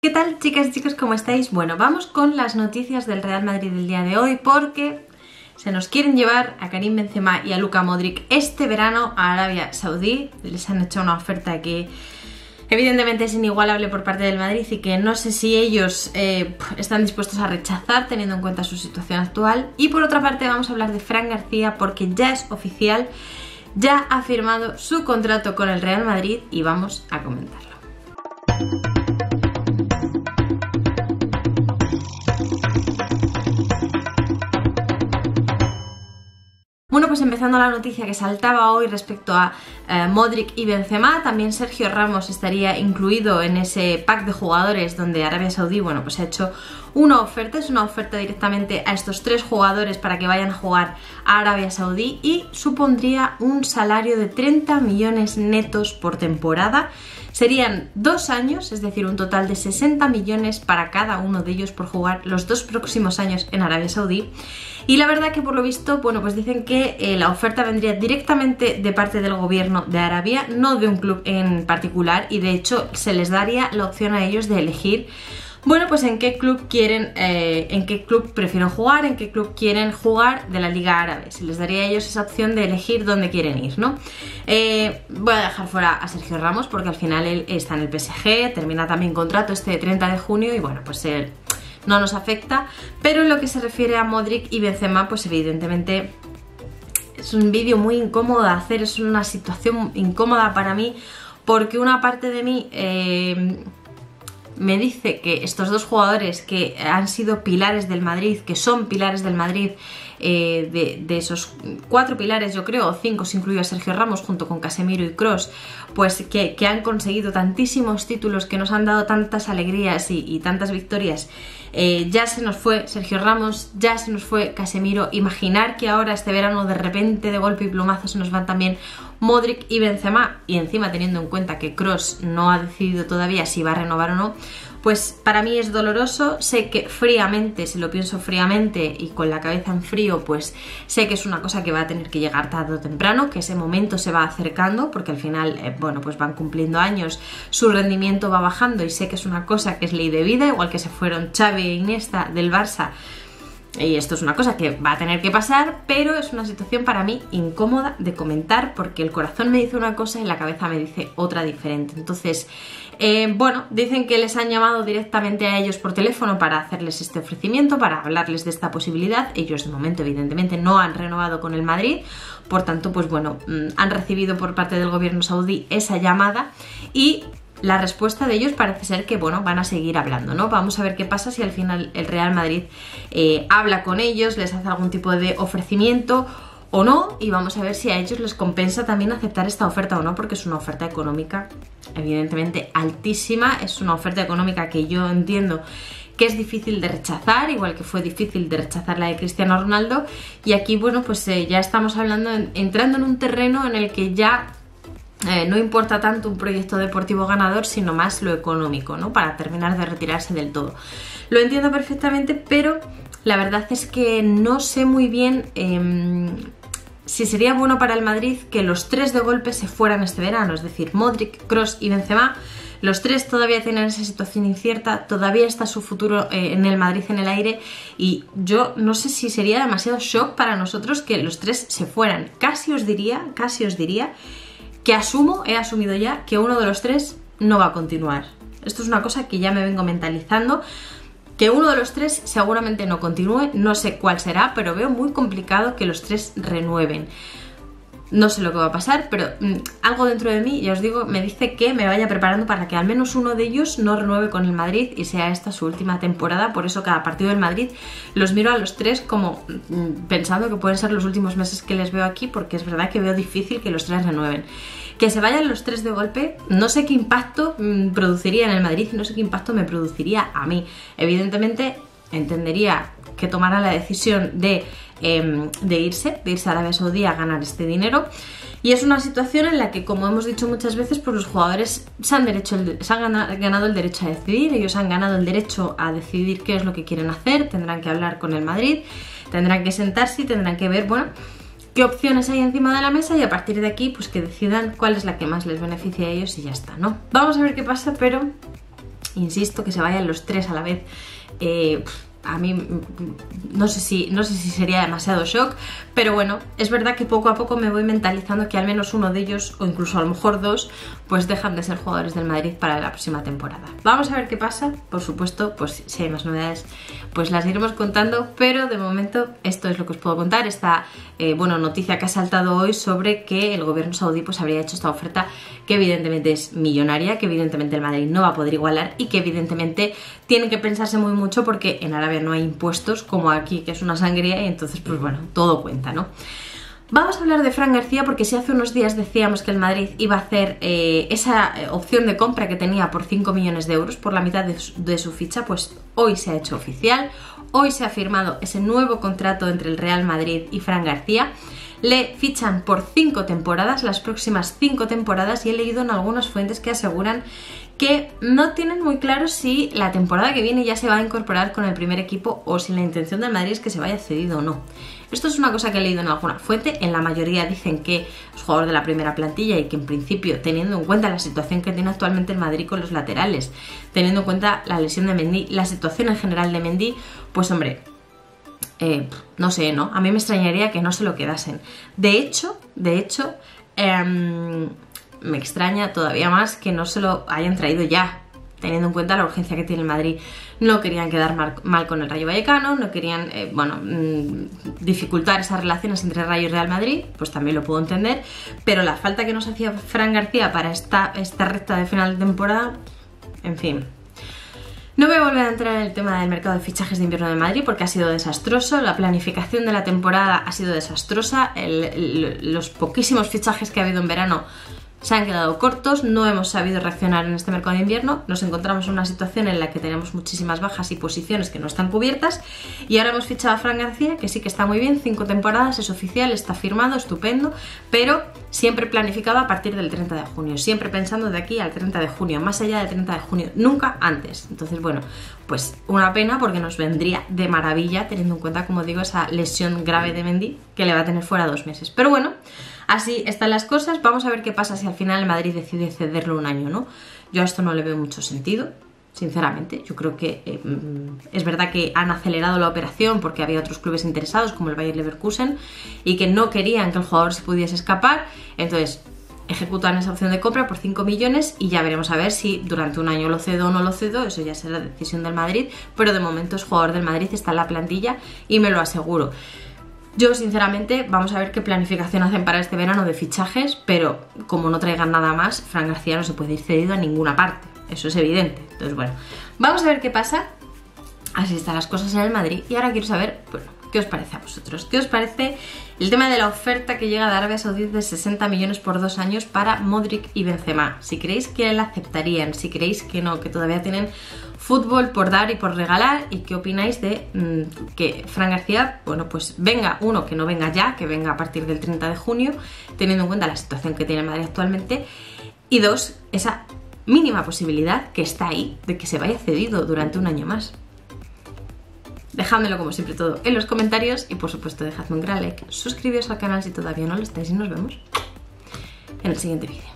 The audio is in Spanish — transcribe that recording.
¿Qué tal, chicas y chicos? ¿Cómo estáis? Bueno, vamos con las noticias del Real Madrid del día de hoy porque se nos quieren llevar a Karim Benzema y a Luka Modric este verano a Arabia Saudí. Les han hecho una oferta que evidentemente es inigualable por parte del Madrid y que no sé si ellos están dispuestos a rechazar teniendo en cuenta su situación actual. Y por otra parte vamos a hablar de Fran García porque ya es oficial, ya ha firmado su contrato con el Real Madrid y vamos a comentarlo. Bueno, pues empezando la noticia que saltaba hoy respecto a Modric y Benzema, también Sergio Ramos estaría incluido en ese pack de jugadores donde Arabia Saudí, bueno, pues ha hecho una oferta, es una oferta directamente a estos tres jugadores para que vayan a jugar a Arabia Saudí y supondría un salario de 30 millones netos por temporada. Serían 2 años, es decir, un total de 60 millones para cada uno de ellos por jugar los 2 próximos años en Arabia Saudí. Y la verdad que por lo visto, bueno, pues dicen que la oferta vendría directamente de parte del gobierno de Arabia, no de un club en particular, y de hecho se les daría la opción a ellos de elegir, bueno, pues en qué club quieren, en qué club prefieren jugar, en qué club quieren jugar de la Liga Árabe. Se les daría a ellos esa opción de elegir dónde quieren ir, ¿no? Voy a dejar fuera a Sergio Ramos porque al final él está en el PSG, termina también contrato este 30 de junio y bueno, pues él no nos afecta. Pero en lo que se refiere a Modric y Benzema, pues evidentemente es un vídeo muy incómodo de hacer, es una situación incómoda para mí porque una parte de mí me dice que estos dos jugadores que han sido pilares del Madrid, que son pilares del Madrid, de esos 4 pilares, yo creo, o 5 si incluyo a Sergio Ramos junto con Casemiro y Kroos, pues que han conseguido tantísimos títulos, que nos han dado tantas alegrías y tantas victorias. Ya se nos fue Sergio Ramos, ya se nos fue Casemiro. Imaginar que ahora este verano de repente de golpe y plumazo se nos van también Modric y Benzema, y encima teniendo en cuenta que Kroos no ha decidido todavía si va a renovar o no, pues para mí es doloroso. Sé que fríamente, si lo pienso fríamente y con la cabeza en frío, pues sé que es una cosa que va a tener que llegar tarde o temprano, que ese momento se va acercando porque al final, bueno, pues van cumpliendo años, su rendimiento va bajando y sé que es una cosa que es ley de vida, igual que se fueron Xavi e Iniesta del Barça. Y esto es una cosa que va a tener que pasar, pero es una situación para mí incómoda de comentar porque el corazón me dice una cosa y la cabeza me dice otra diferente. Entonces, bueno, dicen que les han llamado directamente a ellos por teléfono para hacerles este ofrecimiento, para hablarles de esta posibilidad. Ellos de momento evidentemente no han renovado con el Madrid, por tanto, pues bueno, han recibido por parte del gobierno saudí esa llamada y la respuesta de ellos parece ser que, bueno, van a seguir hablando, ¿no? Vamos a ver qué pasa si al final el Real Madrid habla con ellos, les hace algún tipo de ofrecimiento o no, y vamos a ver si a ellos les compensa también aceptar esta oferta o no, porque es una oferta económica evidentemente altísima, es una oferta económica que yo entiendo que es difícil de rechazar, igual que fue difícil de rechazar la de Cristiano Ronaldo, y aquí, bueno, pues ya estamos hablando, entrando en un terreno en el que ya no importa tanto un proyecto deportivo ganador, sino más lo económico, ¿no? Para terminar de retirarse del todo. Lo entiendo perfectamente, pero la verdad es que no sé muy bien si sería bueno para el Madrid que los 3 de golpe se fueran este verano, es decir, Modric, Kroos y Benzema. Los 3 todavía tienen esa situación incierta, todavía está su futuro en el Madrid en el aire, y yo no sé si sería demasiado shock para nosotros que los 3 se fueran. Casi os diría que he asumido ya que uno de los 3 no va a continuar. Esto es una cosa que ya me vengo mentalizando, que uno de los 3 seguramente no continúe, no sé cuál será, pero veo muy complicado que los 3 renueven. No sé lo que va a pasar, pero algo dentro de mí, ya os digo, me dice que me vaya preparando para que al menos uno de ellos no renueve con el Madrid y sea esta su última temporada. Por eso cada partido del Madrid los miro a los 3 como pensando que pueden ser los últimos meses que les veo aquí, porque es verdad que veo difícil que los 3 renueven. Que se vayan los 3 de golpe, no sé qué impacto produciría en el Madrid y no sé qué impacto me produciría a mí. Evidentemente entendería que tomara la decisión de irse a Arabia Saudí a ganar este dinero, y es una situación en la que, como hemos dicho muchas veces, pues los jugadores se han ganado el derecho a decidir. Ellos han ganado el derecho a decidir qué es lo que quieren hacer, tendrán que hablar con el Madrid, tendrán que sentarse y tendrán que ver, bueno, qué opciones hay encima de la mesa, y a partir de aquí pues que decidan cuál es la que más les beneficia a ellos y ya está, ¿no? Vamos a ver qué pasa, pero insisto, que se vayan los tres a la vez, a mí no sé si sería demasiado shock, pero bueno, es verdad que poco a poco me voy mentalizando que al menos uno de ellos, o incluso a lo mejor dos, pues dejan de ser jugadores del Madrid para la próxima temporada. Vamos a ver qué pasa, por supuesto, pues si hay más novedades pues las iremos contando, pero de momento esto es lo que os puedo contar. Esta noticia que ha saltado hoy sobre que el gobierno saudí pues habría hecho esta oferta que evidentemente es millonaria, que evidentemente el Madrid no va a poder igualar y que evidentemente tienen que pensarse muy mucho porque en Arabia no hay impuestos como aquí, que es una sangría, y entonces pues bueno, todo cuenta, ¿no? Vamos a hablar de Fran García porque si hace unos días decíamos que el Madrid iba a hacer esa opción de compra que tenía por 5 millones de euros, por la mitad de su ficha, pues hoy se ha hecho oficial, hoy se ha firmado ese nuevo contrato entre el Real Madrid y Fran García. Le fichan por 5 temporadas, las próximas 5 temporadas, y he leído en algunas fuentes que aseguran que no tienen muy claro si la temporada que viene ya se va a incorporar con el primer equipo o si la intención del Madrid es que se vaya cedido o no. Esto es una cosa que he leído en alguna fuente, en la mayoría dicen que es jugador de la primera plantilla y que en principio, teniendo en cuenta la situación que tiene actualmente el Madrid con los laterales, teniendo en cuenta la lesión de Mendy, la situación en general de Mendy, pues hombre, no sé, ¿no? A mí me extrañaría que no se lo quedasen. De hecho, me extraña todavía más que no se lo hayan traído ya, teniendo en cuenta la urgencia que tiene el Madrid. No querían quedar mal con el Rayo Vallecano, no querían dificultar esas relaciones entre Rayo y Real Madrid, pues también lo puedo entender, pero la falta que nos hacía Fran García para esta recta de final de temporada, en fin. No voy a volver a entrar en el tema del mercado de fichajes de invierno de Madrid porque ha sido desastroso, la planificación de la temporada ha sido desastrosa, los poquísimos fichajes que ha habido en verano se han quedado cortos, no hemos sabido reaccionar en este mercado de invierno, nos encontramos en una situación en la que tenemos muchísimas bajas y posiciones que no están cubiertas, y ahora hemos fichado a Fran García, que sí que está muy bien, 5 temporadas, es oficial, está firmado, estupendo, pero siempre planificado a partir del 30 de junio, siempre pensando de aquí al 30 de junio, más allá del 30 de junio, nunca antes. Entonces, bueno, pues una pena porque nos vendría de maravilla, teniendo en cuenta, como digo, esa lesión grave de Mendy, que le va a tener fuera 2 meses. Pero bueno, así están las cosas. Vamos a ver qué pasa si al final el Madrid decide cederlo un año, ¿no? Yo a esto no le veo mucho sentido, sinceramente. Yo creo que es verdad que han acelerado la operación porque había otros clubes interesados, como el Bayer Leverkusen, y que no querían que el jugador se pudiese escapar. Entonces ejecutan esa opción de compra por 5 millones y ya veremos a ver si durante un año lo cedo o no lo cedo. Eso ya será decisión del Madrid, pero de momento es jugador del Madrid, está en la plantilla y me lo aseguro. Yo, sinceramente, vamos a ver qué planificación hacen para este verano de fichajes, pero como no traigan nada más, Fran García no se puede ir cedido a ninguna parte. Eso es evidente. Entonces, bueno, vamos a ver qué pasa. Así están las cosas en el Madrid. Y ahora quiero saber, bueno, ¿qué os parece a vosotros? ¿Qué os parece el tema de la oferta que llega de Arabia Saudí de 60 millones por 2 años para Modric y Benzema? Si creéis que la aceptarían, si creéis que no, que todavía tienen fútbol por dar y por regalar, y qué opináis de que Fran García, bueno, pues venga, uno, que no venga ya, que venga a partir del 30 de junio, teniendo en cuenta la situación que tiene el Madrid actualmente, y dos, esa mínima posibilidad que está ahí de que se vaya cedido durante un año más. Dejádmelo como siempre todo en los comentarios y por supuesto dejadme un gran like, suscribíos al canal si todavía no lo estáis y nos vemos en el siguiente vídeo.